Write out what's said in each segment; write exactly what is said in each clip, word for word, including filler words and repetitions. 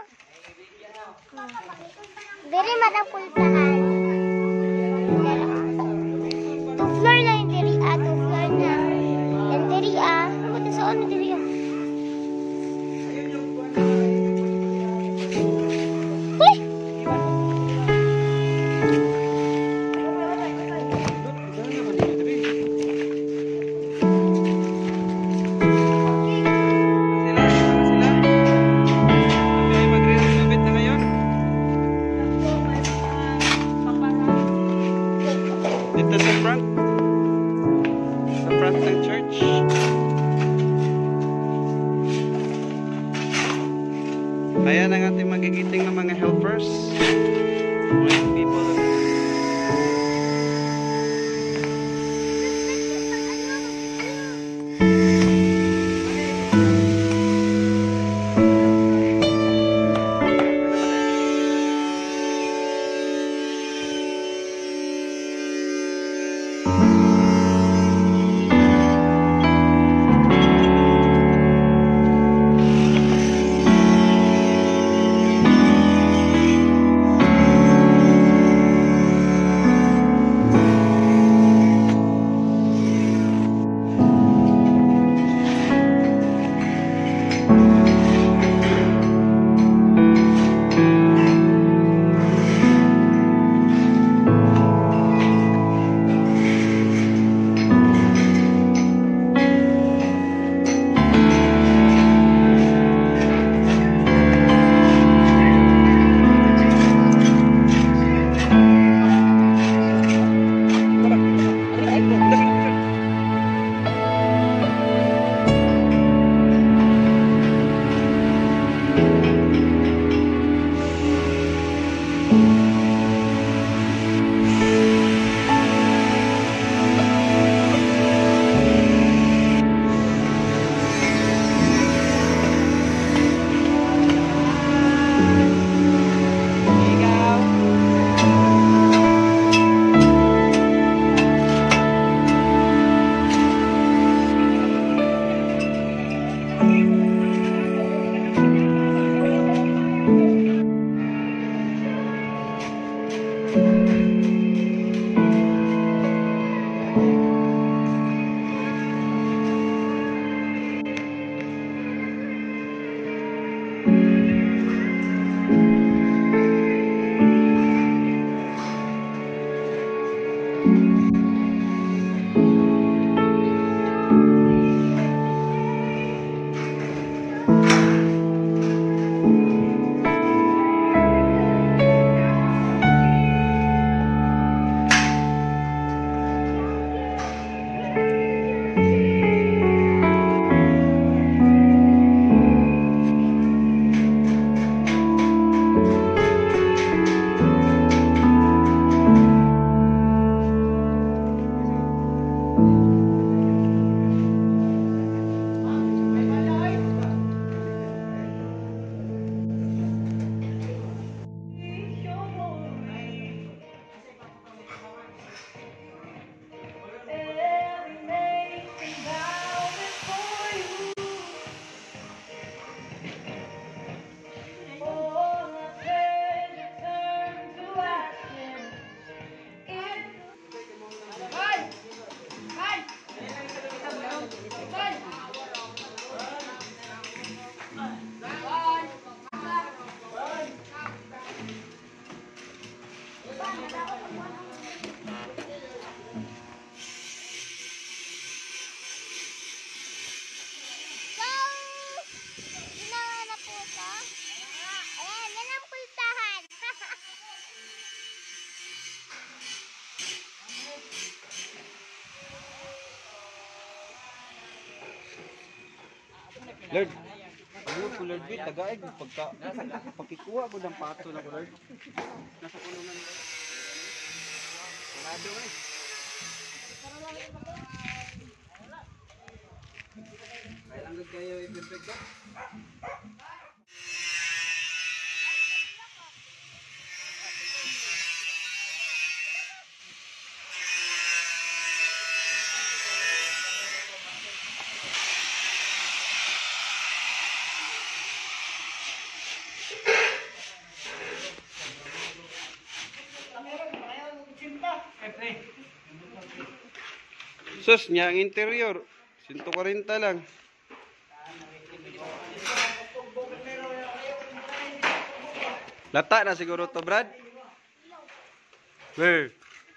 Diri man ang pultahan. Two floor lang yung diri ah. Two floor na. Yan diri ah. Buti sa ano diri ah. Uy! Dito sa front. Sa front ng church. Ayan ang ating magigiting ng mga helpers. Mga people. Lord, ano po Lord, wait, tagaig, pagka, pagkikuha ko ng pato na ko Lord. Nasa kulungan Lord. Sarado eh. Kaya lang kayo i-perfecto. You Sus, niya ang interior. one forty lang. Lata na siguro to, Brad. Weh.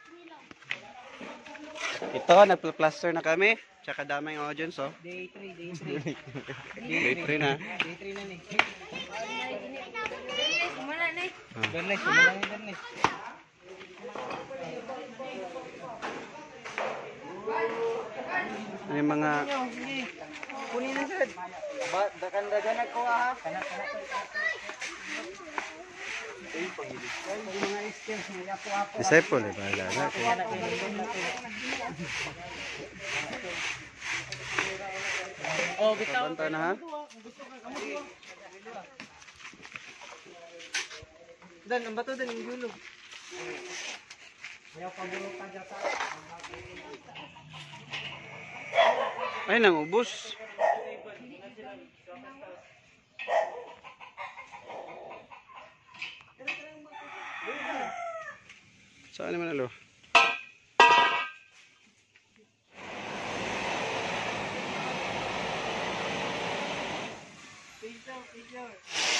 Ito, nagpl-plaster na kami. Tsaka damay ang audience, oh. Day three, day three. Day three na. Day three na ni. Kumana na eh. Bernes, sumalang yung bernes. Ano yung mga... Kunin na sir. Ba, dakan dagan ako ha. Kana kana. Ay, pagili. Ay, mga skills niya po apo. Disciple, eh, bahala na. Oh, bitaw. Banta na, ha? Dan, ang bato dan yung gulog. Ayaw pagulog ka dyan. Ay, nangubos. Saan naman alo? Picture, picture.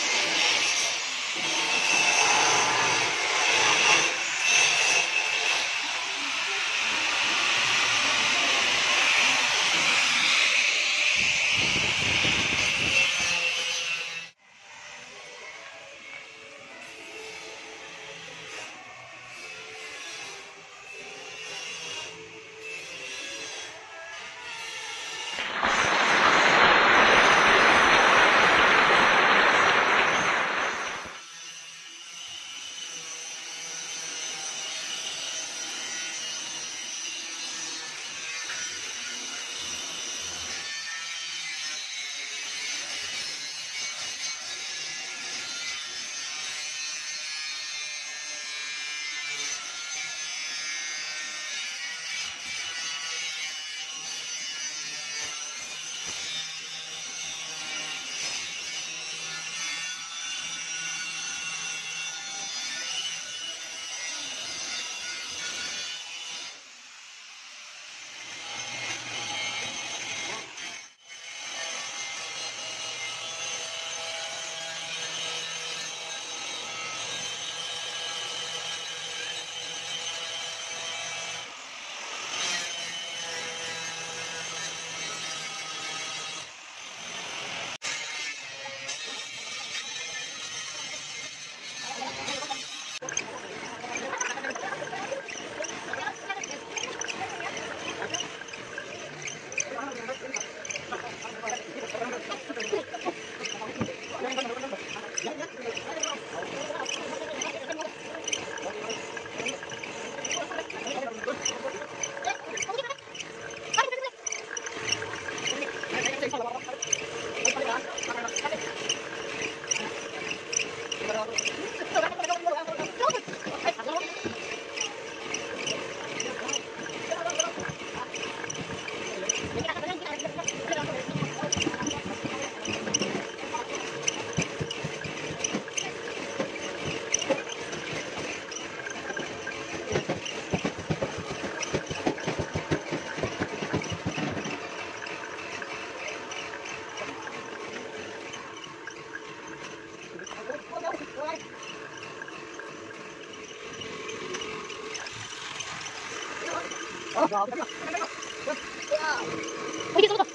Uy, dito, dito.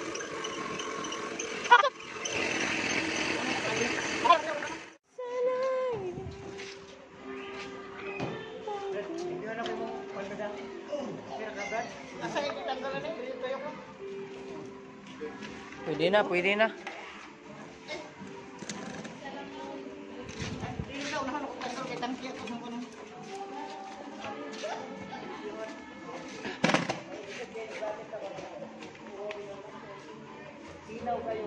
Pwede na, pwede na. Ilaw kayo.